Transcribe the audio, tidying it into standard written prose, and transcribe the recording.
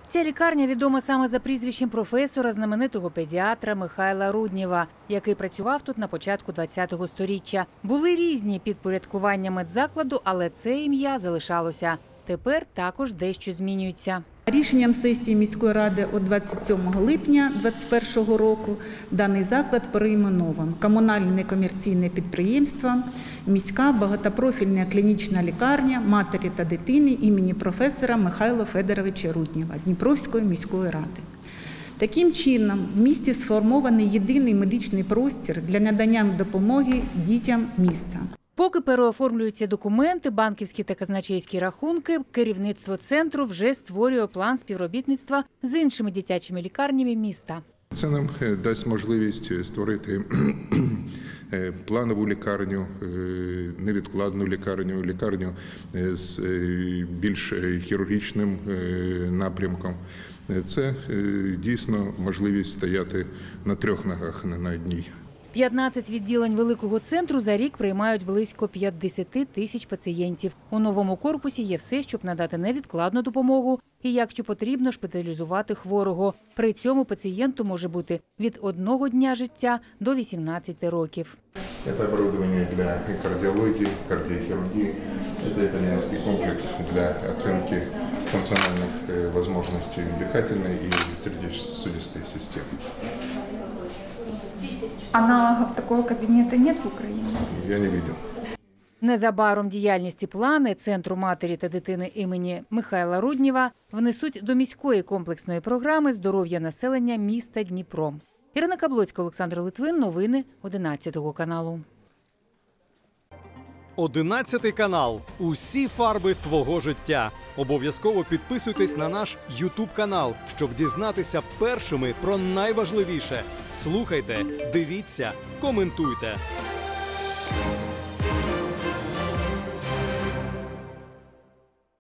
Ця лікарня відома саме за прізвищем професора, знаменитого педіатра Михайла Руднєва, який працював тут на початку ХХ століття. Були різні підпорядкування медзакладу, але це ім'я залишалося. Тепер також дещо змінюється. Рішенням сесії міської ради від 27 липня 2021 року даний заклад перейменовано комунальне некомерційне підприємство «Міська багатопрофільна клінічна лікарня матері та дитини імені професора Михайла Федоровича Руднєва Дніпровської міської ради». Таким чином, в місті сформований єдиний медичний простір для надання допомоги дітям міста. Поки переоформлюються документи, банківські та казначейські рахунки, керівництво центру вже створює план співробітництва з іншими дитячими лікарнями міста. Це нам дасть можливість створити планову лікарню, невідкладну лікарню, лікарню з більш хірургічним напрямком. Це дійсно можливість стояти на трьох ногах, не на одній. 15 відділень великого центру за рік приймають близько 50 тисяч пацієнтів. У новому корпусі є все, щоб надати невідкладну допомогу і, якщо потрібно, шпиталізувати хворого. При цьому пацієнту може бути від 1 дня життя до 18 років. Це обладнання для кардіології, кардіохірургії. Це італійський комплекс для оцінки функціональних можливостей дихательної і сердечно-сосудистой системи. Аналогов такого кабинета нет в Украине? Я не видел. Незабаром діяльність і плани Центру матері та дитини імені Михайла Руднєва внесуть до міської комплексної програми здоров'я населення міста Дніпро. Ірина Каблоцька, Олександр Литвин. Новини 11 каналу. 11 канал. Усі фарби твого життя. Обов'язково підписуйтесь на наш YouTube канал, щоб дізнатися першими про найважливіше. Слухайте, дивіться, коментуйте.